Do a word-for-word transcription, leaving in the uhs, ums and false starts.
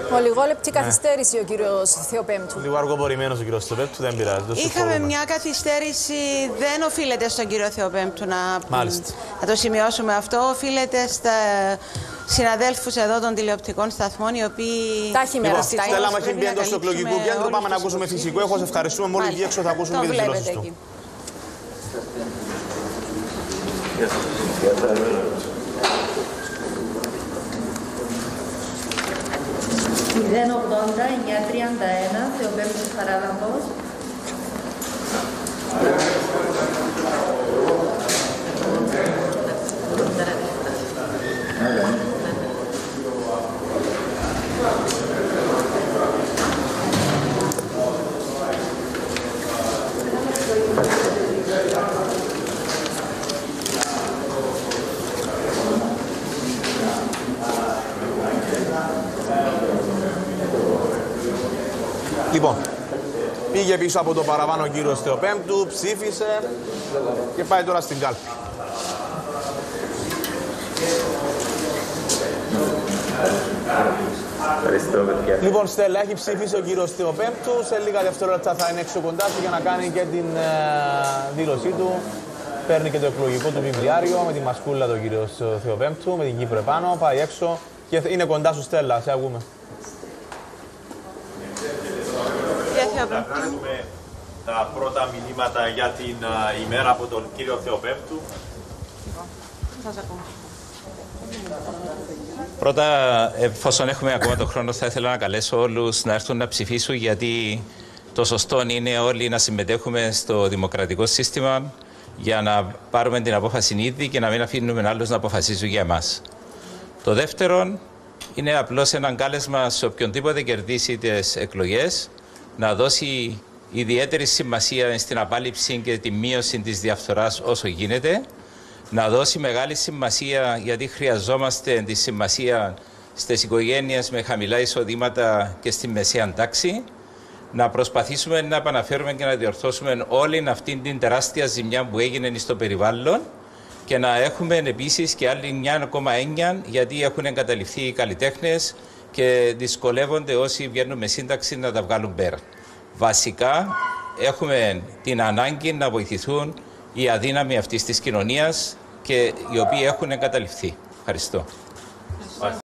Ολιγόλεπτη καθυστέρηση ο κύριος Θεοπέμπτου. Λίγο αργοπορημένος ο κύριος Θεοπέμπτου, δεν πειράζει. Είχαμε μια καθυστέρηση, δεν οφείλεται στον κύριο Θεοπέμπτου να, να το σημειώσουμε αυτό. Οφείλεται στα συναδέλφους εδώ των τηλεοπτικών σταθμών, οι οποίοι. Τα έχει μοιραστεί. Λοιπόν, Στέλλα Μαχιμπή εντός του εκλογικού κέντρου. Πάμε να ακούσουμε φυσικό ήχο. Ευχαριστούμε. Μόλις βγει έξω θα ακούσουμε και τις δηλώσεις του. μηδέν ογδόντα εννιά τριάντα ένα, Θεοπέμπτος Χαράλαμπος. Λοιπόν, πήγε πίσω από το παραπάνω ο κύριος Θεοπέμπτου, ψήφισε και πάει τώρα στην κάλπη. Λοιπόν, Στέλλα, έχει ψηφίσει ο κύριος Θεοπέμπτου. Σε λίγα δευτερόλεπτα θα είναι έξω κοντά του για να κάνει και την ε, δήλωσή του. Παίρνει και το εκλογικό του βιβλιάριο με τη μασκούλα του κύριος Θεοπέμπτου, με την Κύπρο επάνω. Πάει έξω και είναι κοντά σου, Στέλλα. Σε ακούμε. Έχουμε τα πρώτα μηνύματα για την uh, ημέρα από τον κύριο Θεοπέμπτου. Πρώτα, εφόσον έχουμε ακόμα τον χρόνο, θα ήθελα να καλέσω όλους να έρθουν να ψηφίσουν, γιατί το σωστό είναι όλοι να συμμετέχουμε στο δημοκρατικό σύστημα για να πάρουμε την απόφαση ήδη και να μην αφήνουμε άλλους να αποφασίζουν για εμάς. Το δεύτερο είναι απλώς ένα κάλεσμα σε οποιονδήποτε κερδίσει τις εκλογές να δώσει ιδιαίτερη σημασία στην απάλληψη και τη μείωση της διαφθοράς όσο γίνεται, να δώσει μεγάλη σημασία, γιατί χρειαζόμαστε τη σημασία στις οικογένειες με χαμηλά εισοδήματα και στη μεσαία τάξη, να προσπαθήσουμε να επαναφέρουμε και να διορθώσουμε όλη αυτή την τεράστια ζημιά που έγινε στο περιβάλλον και να έχουμε επίσης και άλλη εννιά κόμμα εννιά, γιατί έχουν εγκαταλειφθεί οι καλλιτέχνες και δυσκολεύονται όσοι βγαίνουν με σύνταξη να τα βγάλουν πέρα. Βασικά, έχουμε την ανάγκη να βοηθηθούν οι αδύναμοι αυτής της κοινωνίας και οι οποίοι έχουν εγκαταλειφθεί. Ευχαριστώ.